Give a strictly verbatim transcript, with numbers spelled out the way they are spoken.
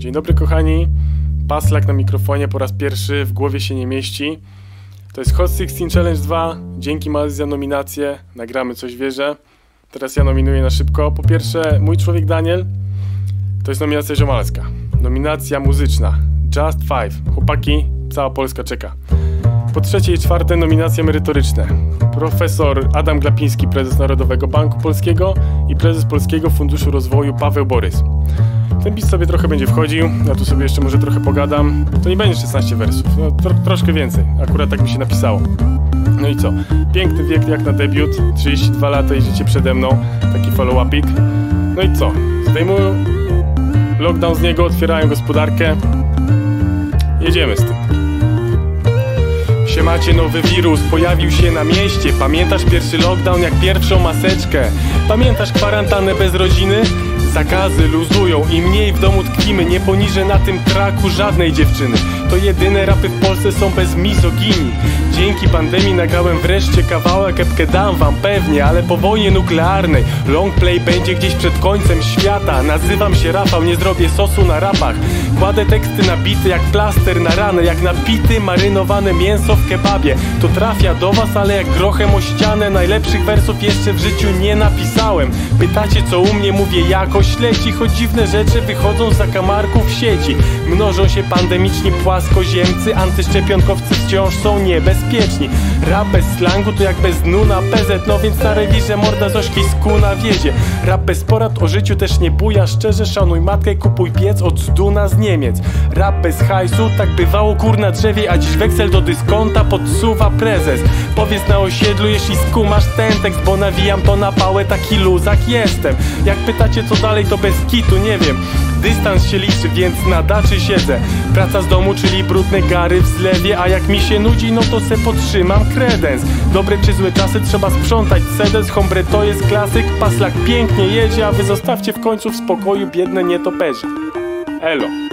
Dzień dobry kochani, Paslak na mikrofonie po raz pierwszy, w głowie się nie mieści. To jest Hot szesnaście Challenge dwa, dzięki Malzy za nominację, nagramy coś wierzę. Teraz ja nominuję na szybko. Po pierwsze, Mój Człowiek Daniel, to jest nominacja ziomalska. Nominacja muzyczna, Just Five, chłopaki, cała Polska czeka. Po trzecie i czwarte, nominacje merytoryczne. Profesor Adam Glapiński, prezes Narodowego Banku Polskiego i prezes Polskiego Funduszu Rozwoju Paweł Borys. Ten bis sobie trochę będzie wchodził, ja tu sobie jeszcze może trochę pogadam. To nie będzie szesnaście wersów, no tro troszkę więcej, akurat tak mi się napisało. No i co? Piękny wiek jak na debiut, trzydzieści dwa lata i życie przede mną, taki follow-upik. No i co? Zdejmują lockdown z niego, otwierają gospodarkę. Jedziemy z tym. Siemacie, nowy wirus pojawił się na mieście. Pamiętasz pierwszy lockdown jak pierwszą maseczkę? Pamiętasz kwarantannę bez rodziny? Zakazy luzują i mniej w domu tkwimy. Nie poniżę na tym traku żadnej dziewczyny. To jedyne rapy w Polsce są bez mizoginii. Dzięki pandemii nagrałem wreszcie kawałek. Epkę dam wam pewnie, ale po wojnie nuklearnej longplay będzie gdzieś przed końcem świata. Nazywam się Rafał, nie zrobię sosu na rapach. Kładę teksty na bity jak plaster na ranę. Jak napity marynowane mięso w kebabie. To trafia do was, ale jak grochem o ścianę. Najlepszych wersów jeszcze w życiu nie napisałem. Pytacie co u mnie, mówię jakoś leci. Choć dziwne rzeczy wychodzą z zakamarków sieci. Mnożą się pandemiczni płaskoziemcy. Antyszczepionkowcy wciąż są niebezpieczni. Rap bez slangu to jak bez dnu na P Z. No więc na rewirze morda Zośki z kuna wiedzie. Rap bez porad o życiu też nie buja. Szczerze szanuj matkę, kupuj piec od zduna z Niemiec. Rap bez hajsu, tak bywało kur na drzewie. A dziś weksel do dyskonta podsuwa prezes. Powiedz na osiedlu jeśli skumasz ten tekst, bo nawijam to na pałę, taki luzak jestem. Jak pytacie co dalej to bez kitu, nie wiem. Dystans się liczy, więc na daczy siedzę. Praca z domu, czyli brudne gary w zlewie. A jak mi się nudzi, no to se podtrzymam kredens. Dobre czy złe czasy trzeba sprzątać sedes. Hombre to jest klasyk, Paslak pięknie jedzie. A wy zostawcie w końcu w spokoju biedne nietoperze. Elo.